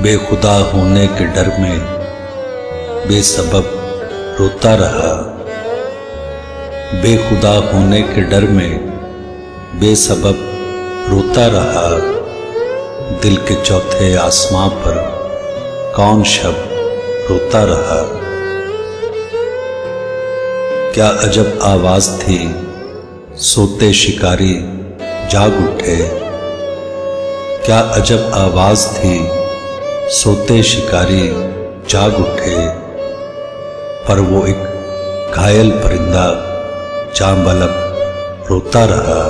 बेखुदा होने के डर में बेसबब रोता रहा। बेखुदा होने के डर में बेसबब रोता रहा। दिल के चौथे आसमां पर कौन शब रोता रहा। क्या अजब आवाज थी, सोते शिकारी जाग उठे। क्या अजब आवाज थी, सोते शिकारी जाग उठे। पर वो एक घायल परिंदा चांबलक रोता रहा।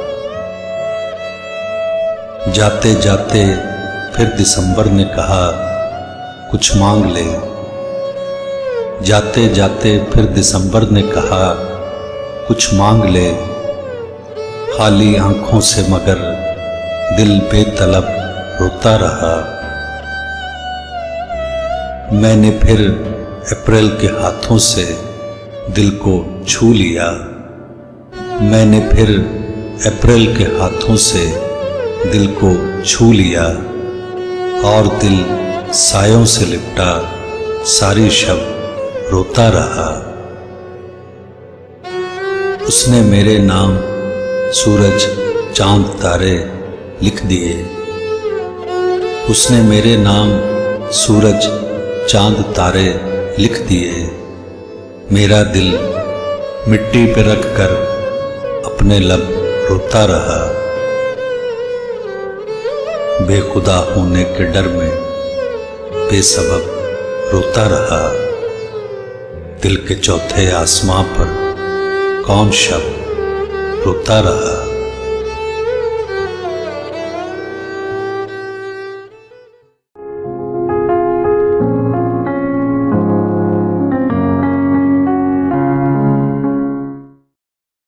जाते जाते फिर दिसंबर ने कहा, कुछ मांग ले। जाते जाते फिर दिसंबर ने कहा, कुछ मांग ले। खाली आंखों से मगर दिल बेतलब रोता रहा। मैंने फिर अप्रैल के हाथों से दिल को छू लिया। मैंने फिर अप्रैल के हाथों से दिल को छू लिया। और दिल सायों से लिपटा सारी शब रोता रहा। उसने मेरे नाम सूरज चांद तारे लिख दिए। उसने मेरे नाम सूरज चांद तारे लिख दिए। मेरा दिल मिट्टी पे रख कर अपने लब रोता रहा। बेखुदा होने के डर में बेसबब रोता रहा। दिल के चौथे आसमां पर कौन शब रोता रहा।